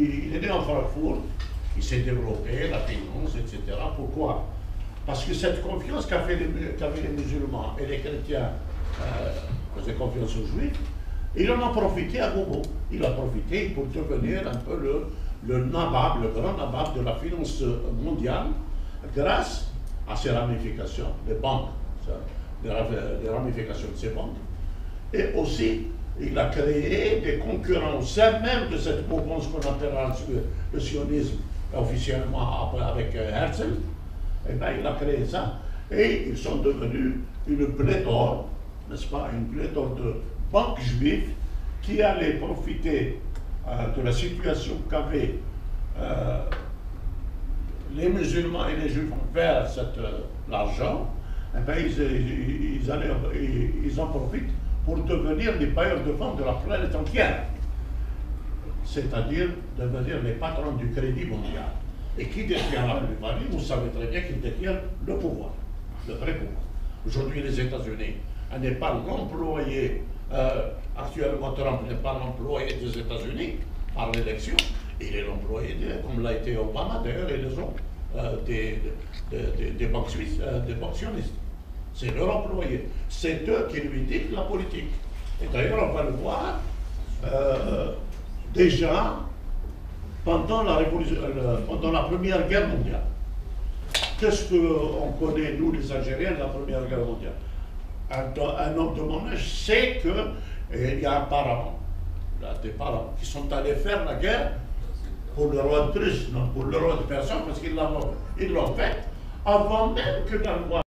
il est né en Francfort, il s'est développé, la finance, etc. Pourquoi? Parce que cette confiance qu'avaient les musulmans et les chrétiens faisaient confiance aux juifs, il en a profité à gogo. Il a profité pour devenir un peu le nabab, le grand nabab de la finance mondiale, grâce à ses ramifications, les banques, les ramifications de ces banques. Et aussi, il a créé des concurrents au sein même de cette mouvance qu'on appellera le sionisme officiellement avec Herzl. Eh bien, il a créé ça et ils sont devenus une pléthore, n'est-ce pas, une pléthore de banques juives qui allaient profiter de la situation qu'avaient les musulmans et les juifs vers l'argent. Eh bien, ils en profitent pour devenir les bailleurs de fonds de la planète entière, c'est-à-dire devenir les patrons du crédit mondial. Et qui détient la plus-value, vous savez très bien qu'il détient le pouvoir, le vrai pouvoir. Aujourd'hui, les États-Unis n'est pas l'employé, actuellement Trump n'est pas l'employé des États-Unis par l'élection, il est l'employé, comme l'a été Obama d'ailleurs, et les autres, des banques suisses, des banques sionistes. C'est leur employé. C'est eux qui lui dictent la politique. Et d'ailleurs, on va le voir déjà pendant la Première Guerre mondiale. Qu'est-ce qu'on connaît, nous, les Algériens, de la Première Guerre mondiale? Un homme de mon âge sait qu'il y a un parent, des parents, qui sont allés faire la guerre pour le roi de Prusse, non pour le roi de Perse, parce qu'ils l'ont fait avant même que la loi